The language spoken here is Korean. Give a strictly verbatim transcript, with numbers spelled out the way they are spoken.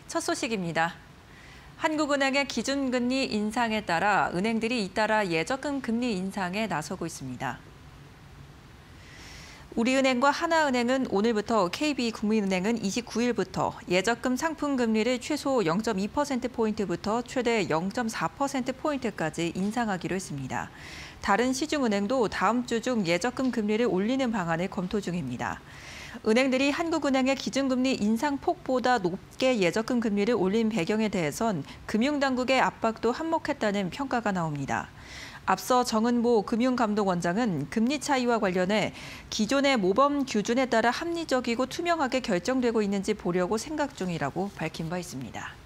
첫 소식입니다. 한국은행의 기준금리 인상에 따라 은행들이 잇따라 예적금 금리 인상에 나서고 있습니다. 우리은행과 하나은행은 오늘부터, 케이비국민은행은 이십구 일부터 예적금 상품 금리를 최소 영 점 이 퍼센트포인트부터 최대 영 점 사 퍼센트포인트까지 인상하기로 했습니다. 다른 시중은행도 다음 주 중 예적금 금리를 올리는 방안을 검토 중입니다. 은행들이 한국은행의 기준금리 인상폭보다 높게 예적금 금리를 올린 배경에 대해선 금융당국의 압박도 한몫했다는 평가가 나옵니다. 앞서 정은보 금융감독원장은 금리 차이와 관련해 기존의 모범 기준에 따라 합리적이고 투명하게 결정되고 있는지 보려고 생각 중이라고 밝힌 바 있습니다.